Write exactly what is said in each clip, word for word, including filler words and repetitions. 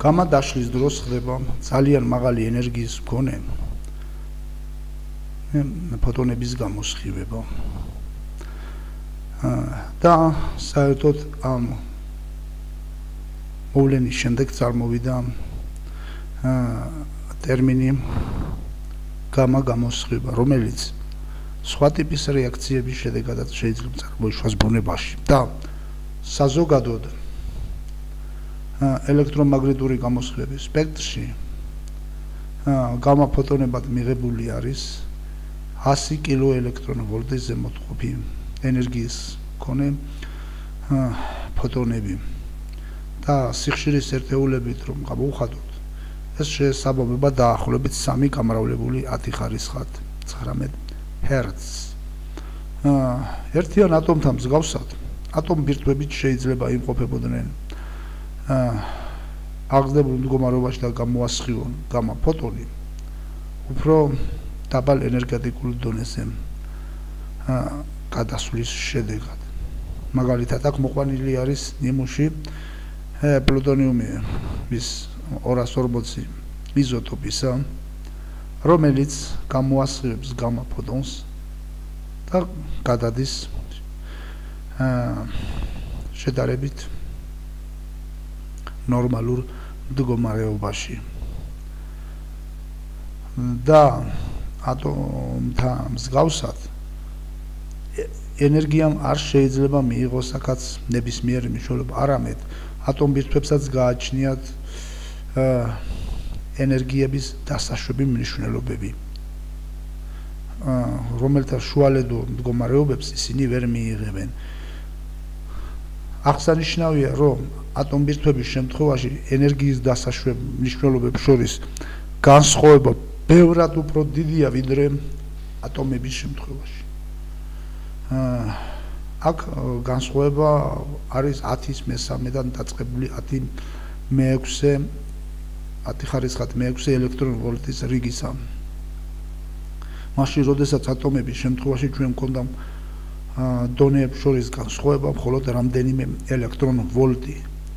გამადაშლის დროს ხდება ძალიან მაღალი ენერგიის მქონე ფოტონების გამოსხივება. და საერთოდ ამ მოვლენის შემდეგ წარმოვიდა ტერმინი გამა გამოსხივება, რომელიც სხვა ტიპის რეაქციების შედეგადაც შეიძლება წარმოიშვას ბუნებაში და საზოგადოდ ელექტრომაგნიტური გამოსხივების სპექტრში გამა ფოტონებად მიღებული არის ასი კილოელექტრონვოლტის ზემოთყოფი ენერგიის მქონე ფოტონები და სიხშირის ერთეულებით რომ გავუხადოთ ეს შესაბამება დაახლოებით სამი გამრავლებული ათი ხარისხად ცხრამეტ ჰერცს. ერთიან ატომთან მსგავსად ატომ ბირთვებით შეიძლება იმყოფებოდნენ აღზრდებულ მდგომარეობაში და გამოასხივონ გამა ფოტონი უფრო დაბალ ენერგეტიკულ დონეზე გადასვლის შედეგად. მაგალითად აქ მოყვანილი არის ნიმუში პლუტონიუმის ორას ორმოცი იზოტოპისა, რომელიც გამოასხივებს გამა ფოტონს და გადადის შედარებით ნორმალურ მდგომარეობაში. და ატომთან მსგავსად ენერგიამ არ შეიძლება მიიღოს აქაც ნებისმიერი მნიშვნელობა, არამედ ატომ ბირთვებსაც გააჩნიათ ენერგიების დასაშვები მნიშვნელობები, რომელთა შუალედო მდგომარეობებს ისინი ვერ მიიღებენ. აღსანიშნავია, რომ ატომ ბირთვების შემთხვევაში ენერგიის დასაშვებ მნიშვნელობებს შორის განსხვავება ბევრად უფრო დიდია ვიდრე ატომების შემთხვევაში. აქ განსხვავება არის ათის მესამედან დაწყებული ათი მეექვსე ათი ხარისხად მეექვსე ელექტრონვოლტის რიგისა. მაშინ, როდესაც ატომების შემთხვევაში ჩვენ გვქონდა დონეებს შორის განსხვავება მხოლოდ რამდენიმე ელექტრონვოლტი.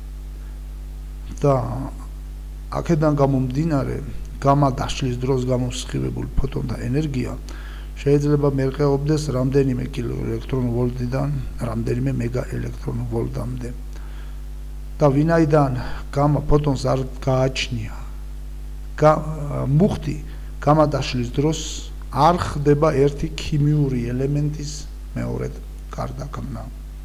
და აქედან გამომდინარე, გამა დაშლის დროს გამოსხივებული ფოტონთა ენერგია შეიძლება მერყეობდეს რამდენიმე კილოელექტრონვოლტიდან რამდენიმე მეგაელექტრონვოლტამდე. და ვინაიდან გამა ფოტონს არ გააჩნია მუხტი გამა დაშლის დროს არ ხდება ერთი ქიმიური ელემენტის მეორედ გარდაქმნა.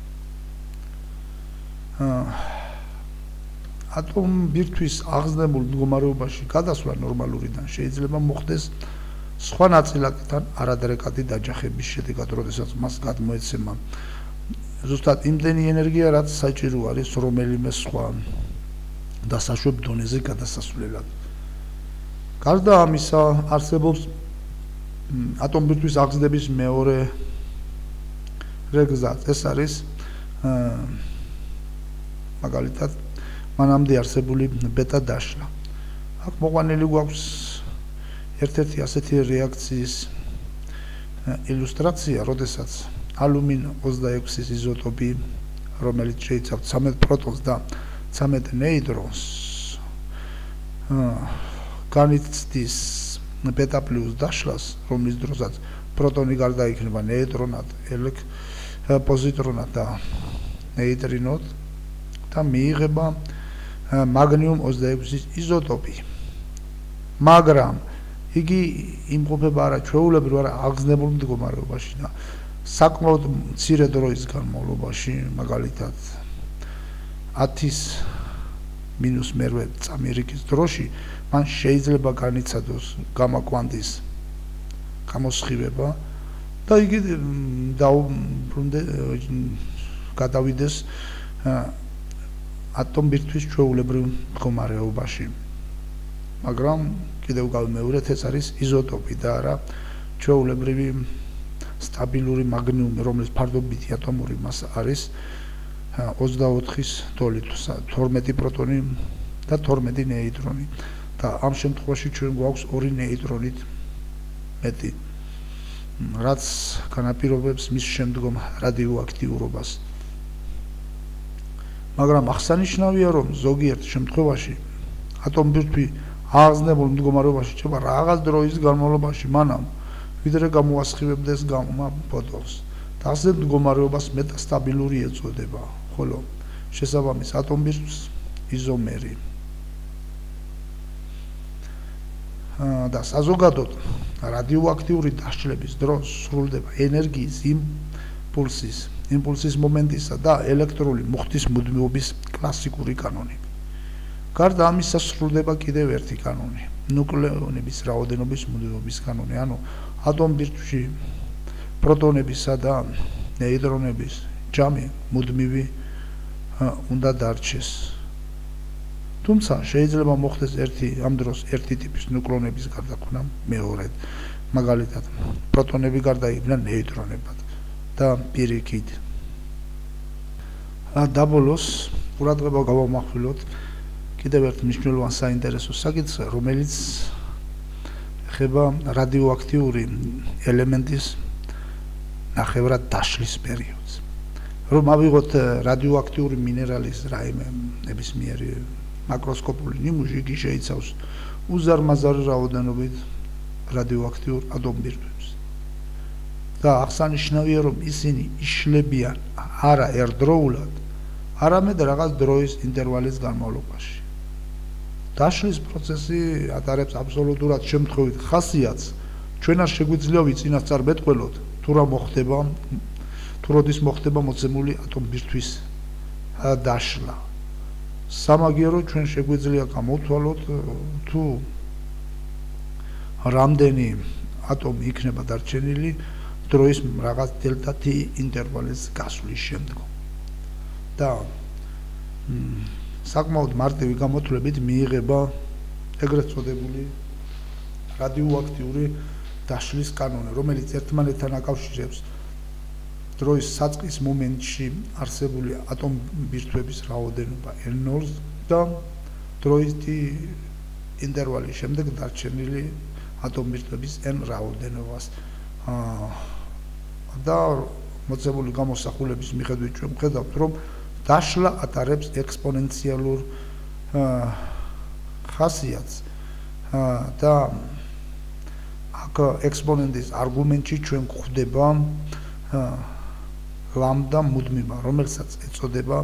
ატომ ბირთვის აღზრდებულ მდგომარეობაში გადასვლა ნორმალურიდან შეიძლება მოხდეს სხვა ნაწილაკთან არადრეკადი დაჯახების შედეგად, როდესაც მას გადმოეცემა ზუსტად იმდენი ენერგია, რაც საჭირო არის რომელიმე სხვა დასაშვებ დონეზე გადასასვლელად. გარდა ამისა, არსებობს ატომ ბირთვის აღზრდების მეორე რეგზად, ეს არის მაგალითად მანამდე არსებული ბეტა დაშლა. აქ მოყვანილი გვაქვს ერთ-ერთი ასეთი რეაქციის ილუსტრაცია, როდესაც ალუმინ ოცდაექვსის იზოტოპი, რომელიც შეიცავს ცამეტ პროტონს და ცამეტ ნეიტრონს, განიცდის ბეტა პლუს დაშლას, რომლის დროსაც პროტონი გარდაიქმნება ნეიტრონად, პოზიტრონად და ნეიტრინოდ და მიიღება მაგნიუმ ოცდაექვსის იზოტოპი. მაგრამ იგი იმყოფება არა ჩვეულებრივ, არა აღზრდებულ მდგომარეობაში და საკმაოდ მცირე დროის განმავლობაში, მაგალითად ათის მინუს მერვე წამირიკის დროში, მან შეიძლება განიცადოს გამა კვანტის გამოსხივება და იგი გადავიდეს ატომ ბირთვის ჩვეულებრივ მდგომარეობაში. მაგრამ კიდევ გავიმეორეთ, ეს არის იზოტოპი და არა ჩვეულებრივი სტაბილური მაგნიუმი, რომლის ფარდობითი ატომური მასა არის ოცდაოთხის დოლით, თორმეტი პროტონი და თორმეტი ნეიტრონი. და ამ შემთხვევაში ჩვენ გვაქვს ორი ნეიტრონით მეტი, რაც განაპირობებს მის შემდგომ რადიოაქტიურობას. მაგრამ აღსანიშნავია, რომ ზოგიერთ შემთხვევაში ატომბირთვი აღზნებულ მდგომარეობაში რჩება რაღაც დროის განმავლობაში მანამ, ვიდრე გამოასხივებდეს გამა ფოტონს. და ასე მდგომარეობას მეტასტაბილური ეწოდება, ხოლო შესაბამის ატომბირთვს იზომერი. და საზოგადოდ რადიოაქტიური დაშლების დროს სრულდება ენერგიის იმპულსის, იმპულსის მომენტისა და ელექტრული მუხტის მუდმივობის კლასიკური კანონები. გარდა ამისა სრულდება კიდევ ერთი კანონი, ნუკლეონების რაოდენობის მუდმივობის კანონი, ანუ ატომბირთვში პროტონებისა და ნეიტრონების ჯამი მუდმივი უნდა დარჩეს. თუმცა შეიძლება მოხდეს ერთი ამ დროს ერთი ტიპის ნუკლეონების გარდაქმნა მეორედ, მაგალითად პროტონები გარდაიქმნა ნეიტრონებად და პირიქით. დაბოლოს ყურადღება გავამახვილოთ კიდევ ერთ მნიშვნელოვან საინტერესო საკითხზე, რომელიც ეხება რადიოაქტიური ელემენტის ნახევრად დაშლის პერიოდს. რომ ავიღოთ რადიოაქტიური მინერალის რაიმე ნებისმიერი მაკროსკოპული ნიმუში, იგი შეიცავს უზარმაზარი რაოდენობით რადიოაქტიურ ატომბირთვებს. და აღსანიშნავია, რომ ისინი იშლებიან არა ერთდროულად, არამედ რაღაც დროის ინტერვალის განმავლობაში. დაშლის პროცესი ატარებს აბსოლუტურად შემთხვევით ხასიათს, ჩვენ არ შეგვიძლია ვიწინასწარ მეტყველოთ, თუ რა მოხდება, თუ როდის მოხდება მოცემული ატომბირთვის დაშლა. სამაგიეროდ ჩვენ შეგვიძლია გამოვთვალოთ, თუ რამდენი ატომი იქნება დარჩენილი დროის რაღაც დელტა T ინტერვალის გასვლის შემდგომ. და საკმაოდ მარტივი გამოთვლებით მიიღება ეგრეთ წოდებული რადიოაქტიური დაშლის კანონი, რომელიც ერთმანეთთან აკავშირებს დროის საწყის მომენტში არსებული ატომბირთვების რაოდენობა N ნულს და დროის T ინტერვალის შემდეგ დარჩენილი ატომბირთვების N რაოდენობას. და მოცემული გამოსახულების მიხედვით ჩვენ ვხედავთ, რომ დაშლა ატარებს ექსპონენციალურ ხასიათს და აქ ექსპონენტის არგუმენტში ჩვენ გვხვდება ლამდა მუდმივა, რომელსაც ეწოდება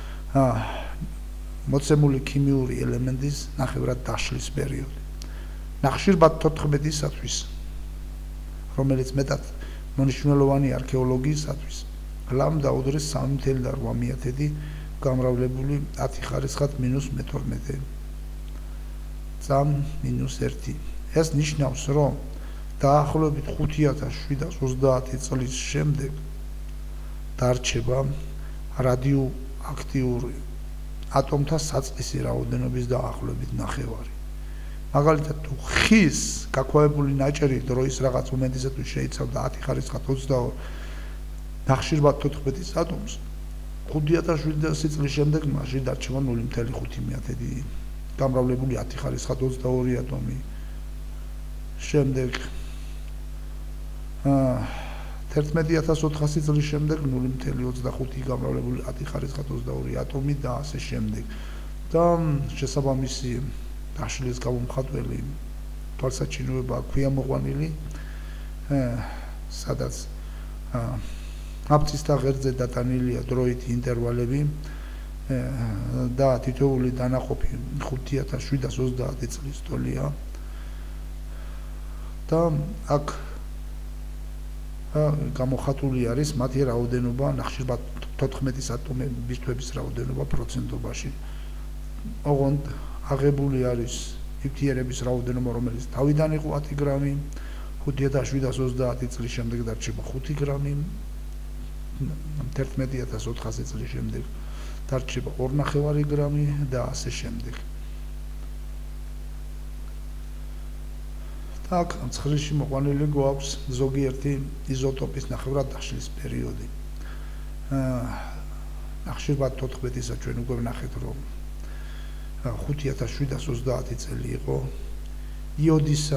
მოცემული ქიმიური ელემენტის ნახევრად დაშლის პერიოდი. ნახშირბად თოთხმეტისათვის, რომელიც მეტად მნიშვნელოვანი არქეოლოგიისათვის, ლამდა უდრის სამი და რვა მეათედი გამრავლებული ათი ხარისხად მინუს მეთორმეტე წამ მინუს ერთი. ეს ნიშნავს, რომ დაახლოებით ხუთი ათას შვიდას ოცდაათი წლის შემდეგ დარჩება რადიოაქტიური ატომთა საწყისი რაოდენობის დაახლოებით ნახევარი. მაგალითად, თუ ხის გაქვავებული ნაჭერი დროის რაღაც მომენტისათვის შეიცავდა ათი ხარისხად ოცდაორი ნახშირბად თოთხმეტის ატომს, ხუთი ათას შვიდასი წლის შემდეგ მასში დარჩება ნული და ხუთი მეათედი გამრავლებული ათი ხარისხად ოცდაორი ატომი. შემდეგ თერთმეტი ათას ოთხასი წლის შემდეგ ნული და ოცდახუთი გამრავლებული ათი ხარისხად ოცდაორი ატომი და ასე შემდეგ. და შესაბამისი დაშლის გამომხატველი თვალსაჩინოება აქვეა მოყვანილი, სადაც აფცის და ღერძზე დატანილია დროითი ინტერვალები და თითოეული დანაყოფი ხუთი ათას შვიდას ოცდაათი წლის ტოლია. და აქ გამოხატული არის მათი რაოდენობა, ნახშირბად თოთხმეტის ატომბირთვების რაოდენობა პროცენტობაში. ოღონდ აღებული არის ნივთიერების რაოდენობა, რომელიც თავიდან იყო ათი გრამი, ხუთი ათას შვიდას ოცდაათი წლის შემდეგ დარჩება ხუთი გრამი, თერთმეტი ათას ოთხასი წლის შემდეგ დარჩება ორი ნახევარი გრამი და ასე შემდეგ. და აქ ცხრილში მოყვანილი გვაქვს ზოგიერთი იზოტოპის ნახევრად დაშლის პერიოდი. ნახშირბად თოთხმეტისა ჩვენ უკვე ვნახეთ, რომ ხუთი ათას შვიდას ოცდაათი წელი იყო. იოდისა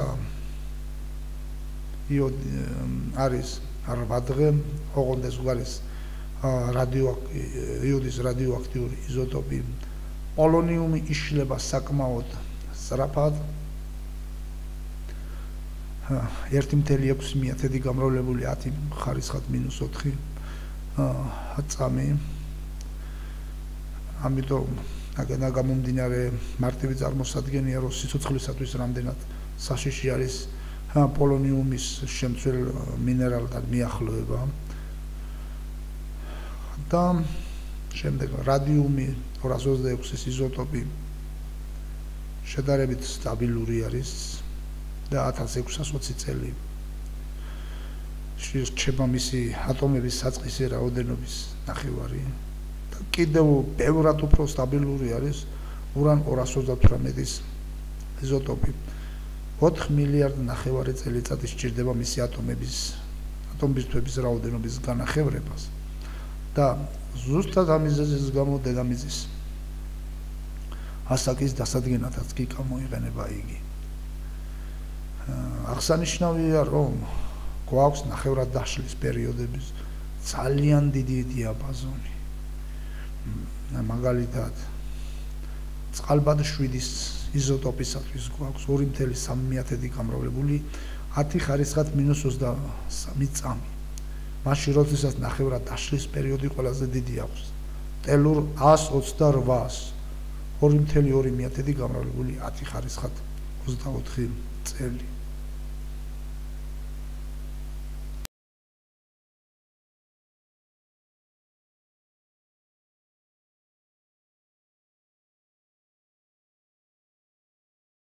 იოდი არის რვა დღე, ოღონდ ეს არის რადიო იოდის რადიოაქტიური იზოტოპი. პოლონიუმი იშლება საკმაოდ სწრაფად ერთი კoma ექვსი მიათედი გამრავლებული ათი ხარისხად მინუს ოთხი წამი. ამიტომ აგენა გამომდინარე მარტივი წარმოსადგენია, რომ სიცოცხლისათვის რამდენად საშიში არის პოლონიუმის შემცველ მინერალთან მიახლოება. და შემდეგ რადიუმი ორას ოცდაექვსის იზოტოპი შედარებით სტაბილური არის და ათას ექვსას ოცი წელი რჩება მისი ატომების საწყისი რაოდენობის ნახევარი და კიდევ ბევრად უფრო სტაბილური არის ურან ორას ოცდათვრამეტის იზოტოპი. ოთხ მილიარდ ნახევარი წელიწადი სჭირდება მისი ატომების ატომბირთვების რაოდენობის განახევრებას და ზუსტად ამის ზეზის გამო დედამიწის ასაკის დასადგენადაც კი გამოიყენება იგი. აღსანიშნავია, რომ გვაქვს ნახევრად დაშლის პერიოდების ძალიან დიდი დიაპაზონი. მაგალითად, წყალბად შვიდის იზოტოპისათვის გვაქვს ორი კoma სამი მიათედი გამრავლებული ათი ხარისხად მინუს ოცდასამი წამი. მაშინ როდესაც ნახევრად დაშლის პერიოდი ყველაზე დიდი აქვს. ტელურ ას ოცდარვას ორი კoma ორი მიათედი გამრავლებული ათი ხარისხად ოცდაოთხი წელი.